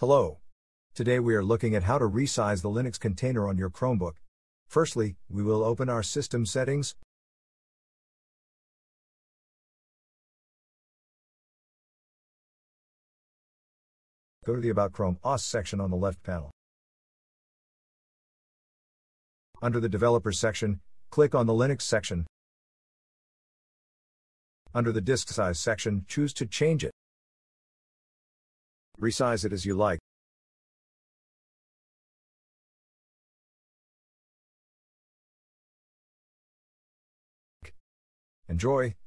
Hello. Today we are looking at how to resize the Linux container on your Chromebook. Firstly, we will open our system settings. Go to the About Chrome OS section on the left panel. Under the Developers section, click on the Linux section. Under the Disk Size section, choose to change it. Resize it as you like. Enjoy!